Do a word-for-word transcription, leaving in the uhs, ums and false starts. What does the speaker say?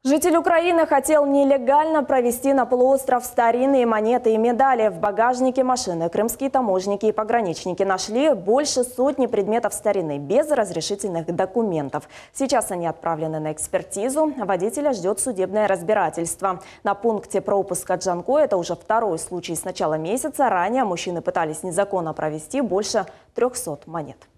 Житель Украины хотел нелегально провести на полуостров старинные монеты и медали. В багажнике машины крымские таможенники и пограничники нашли больше сотни предметов старины без разрешительных документов. Сейчас они отправлены на экспертизу. Водителя ждет судебное разбирательство. На пункте пропуска Джанкой это уже второй случай с начала месяца. Ранее мужчины пытались незаконно провести больше трёхсот монет.